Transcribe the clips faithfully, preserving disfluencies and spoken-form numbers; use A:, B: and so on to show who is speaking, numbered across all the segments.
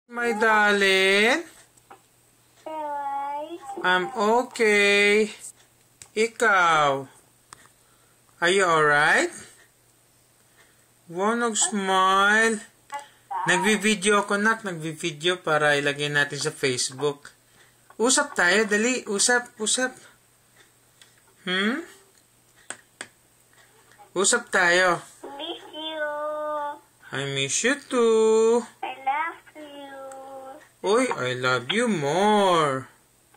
A: My darling, I'm okay. Ikaw, are you alright? Wow, nag-smile. Nagvi-video ako, nak. Nagvi-video para ilagay natin sa Facebook. Usap tayo, dali. Usap, usap. Hmm? Usap tayo.
B: Miss you.
A: I miss you too.
B: I love you.
A: Uy, I love you more.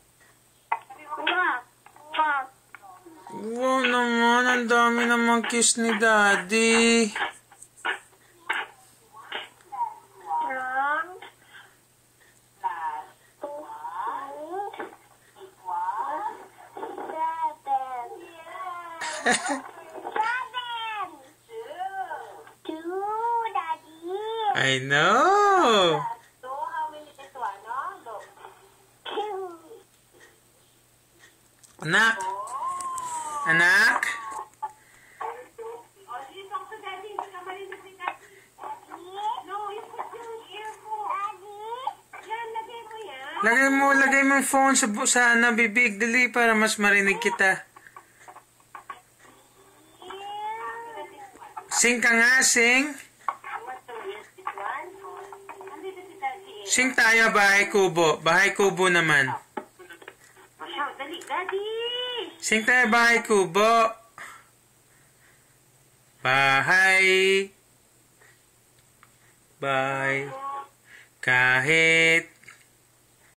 B: Wak, wak.
A: Wow naman, ang dami namang kiss ni Daddy.
B: Round. Seven. Seven. Two, Daddy.
A: I know.
B: So, how many is one, no? Two.
A: Anak. Anak. Lagay mo, lagay mo yung phone sa, sa ano, bibig, dali, para mas marinig kita. Sing ka nga, sing. Sing tayo, bahay kubo. Bahay kubo naman. Sing tayo, bahay kubo. Bahay. Bahay. Kahit